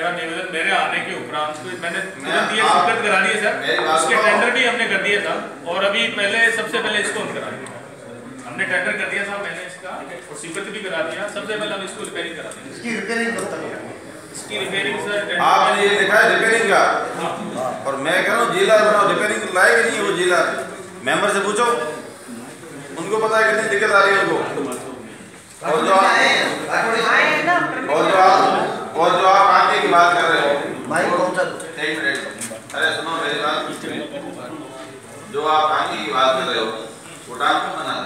मेरा निवेदन मेरे आने के उपरांत मैंने तुरंत ये स्वीकृत करा दिए सर, उसके टेंडर भी हमने कर दिए था और अभी सबसे पहले इसको करा दिया, हमने टेंडर कर दिया था, मैंने इसका और स्वीकृत भी करा दिया, सबसे पहले हम इसको रिपेयरिंग करा देंगे। इसकी रिपेयरिंग कब तक होगी? इसकी रिपेयरिंग सर आपने ये लिखा है रिपेयरिंग का, और मैं कह रहा हूँ जिला बनाओ, रिपेयरिंग लाएगा नहीं वो जिला मेंबर से पूछो, उनको पता है कितनी दिक्कत आ रही है उनको। और जो आप आगे की बात कर रहे हो भाई, एक मिनट, अरे सुनो मेरी बात, जो आप आगे की बात कर रहे हो वो डाक मना